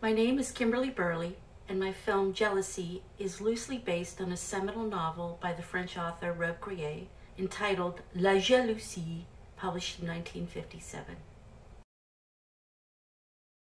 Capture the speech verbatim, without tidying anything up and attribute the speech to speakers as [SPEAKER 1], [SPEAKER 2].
[SPEAKER 1] My name is Kimberly Burleigh, and my film Jalousie is loosely based on a seminal novel by the French author Robbe-Grillet entitled La Jalousie, published in nineteen fifty-seven.